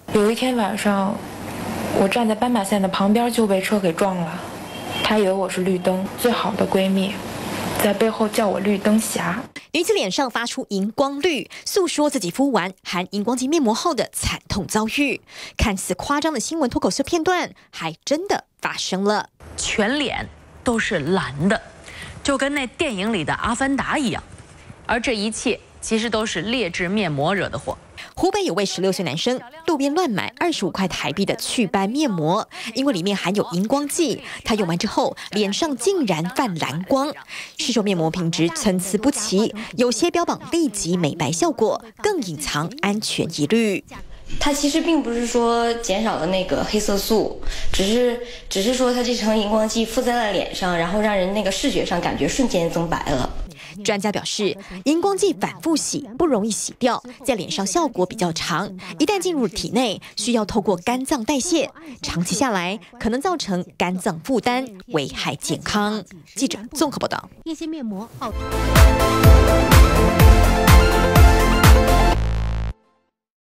有一天晚上，我站在斑马线的旁边就被车给撞了，他以为我是绿灯，最好的闺蜜在背后叫我绿灯侠。 女子脸上发出荧光绿，诉说自己敷完含荧光剂面膜后的惨痛遭遇。看似夸张的新闻脱口秀片段，还真的发生了， 全脸都是蓝的，就跟那电影里的《阿凡达》一样。而这一切其实都是劣质面膜惹的祸。 湖北有位16岁男生路边乱买25块台币的祛斑面膜，因为里面含有荧光剂，他用完之后脸上竟然泛蓝光。市售面膜品质参差不齐，有些标榜立即美白效果，更隐藏安全疑虑。 它其实并不是说减少了那个黑色素，只是说它这层荧光剂附在了脸上，然后让人那个视觉上感觉瞬间增白了。 专家表示，荧光剂反复洗不容易洗掉，在脸上效果比较长，一旦进入体内，需要透过肝脏代谢，长期下来可能造成肝脏负担，危害健康。记者综合报道。 一些面膜耗。